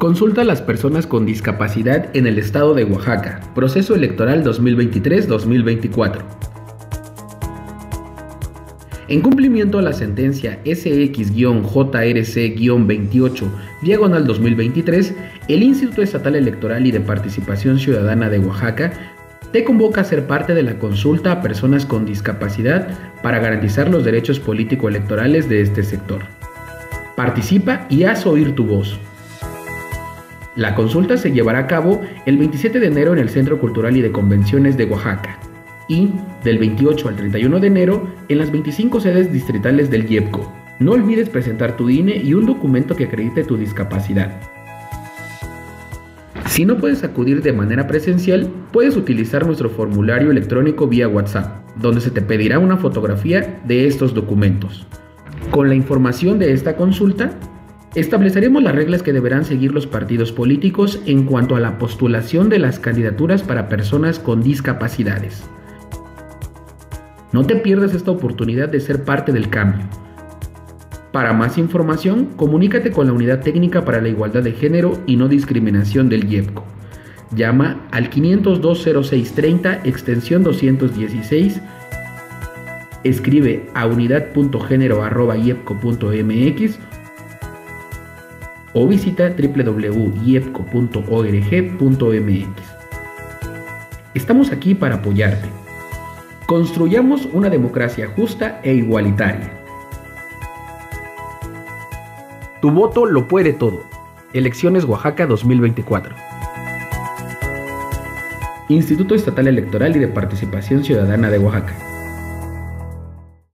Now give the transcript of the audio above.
Consulta a las personas con discapacidad en el estado de Oaxaca. Proceso electoral 2023-2024. En cumplimiento a la sentencia SX-JRC-28/2023, el Instituto Estatal Electoral y de Participación Ciudadana de Oaxaca te convoca a ser parte de la consulta a personas con discapacidad para garantizar los derechos político-electorales de este sector. Participa y haz oír tu voz. La consulta se llevará a cabo el 27 de enero en el Centro Cultural y de Convenciones de Oaxaca y del 28 al 31 de enero en las 25 sedes distritales del IEPCO. No olvides presentar tu INE y un documento que acredite tu discapacidad. Si no puedes acudir de manera presencial, puedes utilizar nuestro formulario electrónico vía WhatsApp, donde se te pedirá una fotografía de estos documentos. Con la información de esta consulta, estableceremos las reglas que deberán seguir los partidos políticos en cuanto a la postulación de las candidaturas para personas con discapacidades. No te pierdas esta oportunidad de ser parte del cambio. Para más información, comunícate con la Unidad Técnica para la Igualdad de Género y No Discriminación del IEPCO. Llama al 502-0630 extensión 216. Escribe a unidad.género@iepco.mx o visita www.iepco.org.mx. Estamos aquí para apoyarte. Construyamos una democracia justa e igualitaria. Tu voto lo puede todo. Elecciones Oaxaca 2024. Instituto Estatal Electoral y de Participación Ciudadana de Oaxaca.